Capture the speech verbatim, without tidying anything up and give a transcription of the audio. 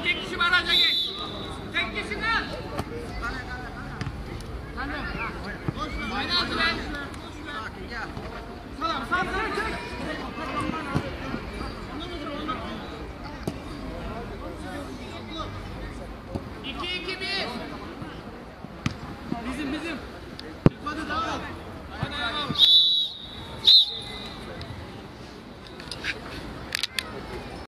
tek kişi baraja geç. Tek kişi kal. Oyna Azrail. Salam, sağ, sağ, çek.